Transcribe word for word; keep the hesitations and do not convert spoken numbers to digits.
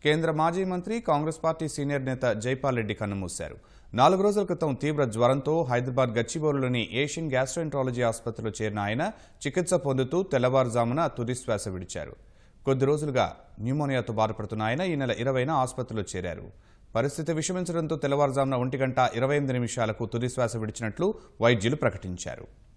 కేంద్ర మాజీ మంత్రి కాంగ్రెస్ పార్టీ సీనియర్ నేత జైపాల్ రెడ్డి కన్నుమూశారు. నాలుగు రోజుల క్రితం తీవ్ర జ్వరంతో హైదరాబాద్ గచ్చిబౌలిలోని ఏషియన్ గ్యాస్ట్రోఎంట్రాలజీ ఆసుపత్రిలో చేరిన ఆయన చికిత్స పొందుతూ తెల్లవారుజామున తుదిశ్వాస విడిచారు. కొద్ది రోజులుగా న్యూమోనియాతో బాధపడుతున్న ఆయన ఈ నెల ఇరవైన ఆసుపత్రిలో చేరారు. పరిస్థితి విషమించడంతో తెల్లవారుజామున ఒంటి గంట ఇరవై ఎనిమిది నిమిషాలకు తుదిశ్వాస విడిచినట్లు వైద్యులు ప్రకటించారు.